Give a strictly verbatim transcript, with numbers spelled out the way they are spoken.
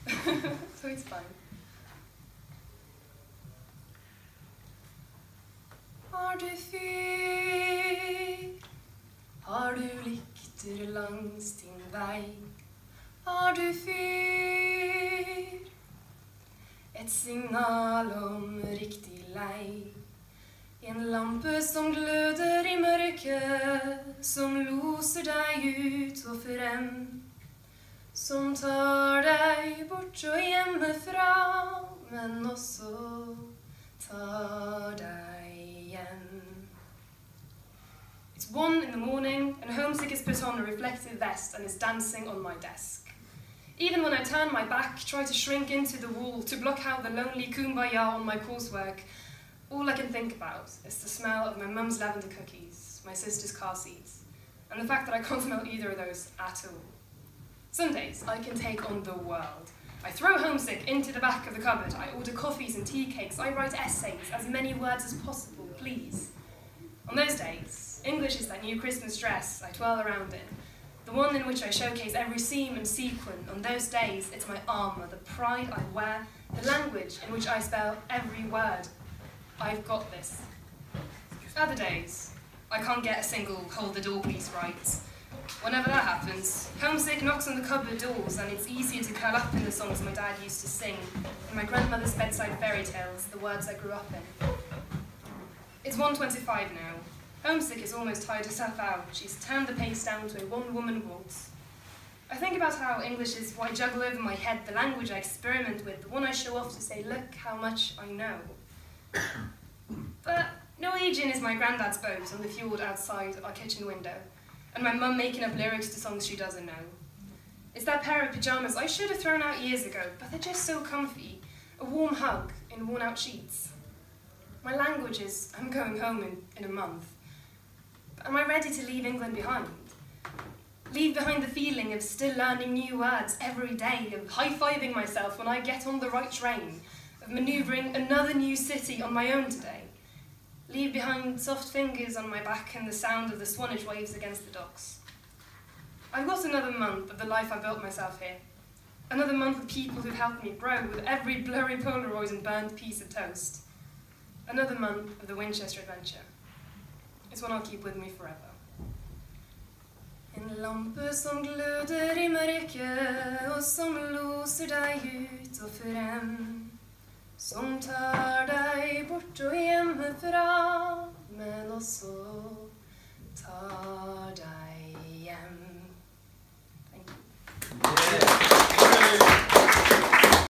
so it's fine. Har du fyr? Har du lykter langs din vei? Har du fyr? Et signal om riktig lei. En lampe som gløder i mørket, som loser deg ut og frem, som tar deg bort og hjemmefra, men også tar deg hjem. It's one in the morning, and Homesick has put on a reflective vest and is dancing on my desk. Even when I turn my back, try to shrink into the wall to block out the lonely kumbaya on my coursework, all I can think about is the smell of my mum's lavender cookies, my sister's car seats, and the fact that I can't smell either of those at all. Some days I can take on the world. I throw Homesick into the back of the cupboard, I order coffees and tea cakes, I write essays, as many words as possible, please. On those days, English is that new Christmas dress I twirl around in, the one in which I showcase every seam and sequin. On those days, it's my armour, the pride I wear, the language in which I spell every word. I've got this. Other days, I can't get a single hold the door please right. Whenever that happens, Homesick knocks on the cupboard doors and it's easier to curl up in the songs my dad used to sing, and my grandmother's bedside fairy tales, the words I grew up in. It's one twenty-five now. Homesick is almost tired herself out. She's turned the pace down to a one-woman waltz. I think about how English is what I juggle over my head, the language I experiment with, the one I show off to say, look how much I know. But Norwegian is my granddad's boat on the fjord outside our kitchen window, and my mum making up lyrics to songs she doesn't know. It's that pair of pyjamas I should have thrown out years ago, but they're just so comfy, a warm hug in worn-out sheets. My language is, I'm going home in, in a month. But am I ready to leave England behind? Leave behind the feeling of still learning new words every day, of high-fiving myself when I get on the right train, of manoeuvring another new city on my own today. Leave behind soft fingers on my back and the sound of the Swanage waves against the docks. I've got another month of the life I built myself here. Another month with people who've helped me grow, with every blurry Polaroid and burnt piece of toast. Another month of the Winchester adventure. It's one I'll keep with me forever. En lampe som gløder i mørket, og som loser deg ut og frem, som tar deg bort og hjemmefra, men også tar deg hjem.